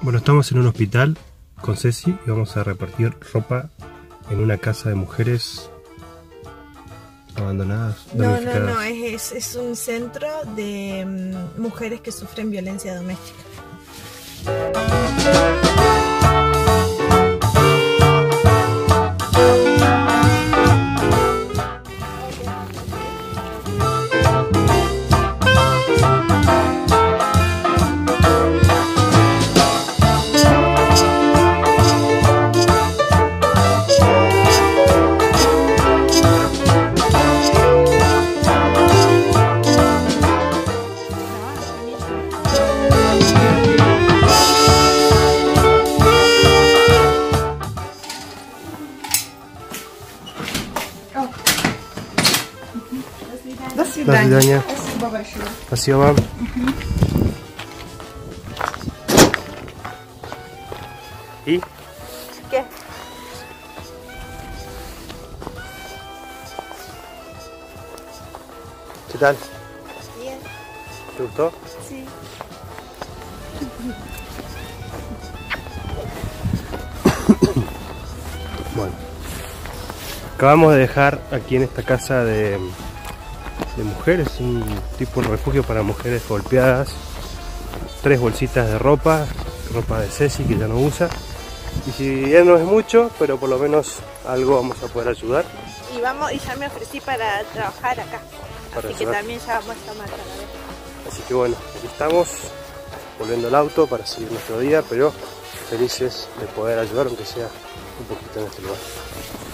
Bueno, estamos en un hospital con Ceci y vamos a repartir ropa en una casa de mujeres abandonadas. No, es un centro de mujeres que sufren violencia doméstica. До свидания. Спасибо большое. Спасибо вам. ¿Y? ¿Qué? ¿Qué tal? Bien. ¿Te gustó? Sí. Bueno, acabamos de dejar aquí en esta casa de mujeres, un tipo de refugio para mujeres golpeadas, 3 bolsitas de ropa de Ceci que ya no usa, y si ya no es mucho, pero por lo menos algo vamos a poder ayudar. Y ya me ofrecí para trabajar acá, así que también ya vamos a tomar a la vez. Así que bueno, aquí estamos, volviendo al auto para seguir nuestro día, pero felices de poder ayudar, aunque sea un poquito en este lugar.